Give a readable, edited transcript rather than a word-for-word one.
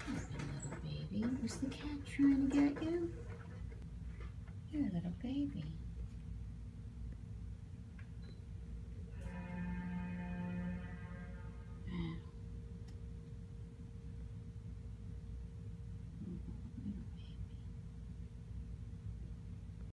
Little baby, was the cat trying to get you? You're a little baby.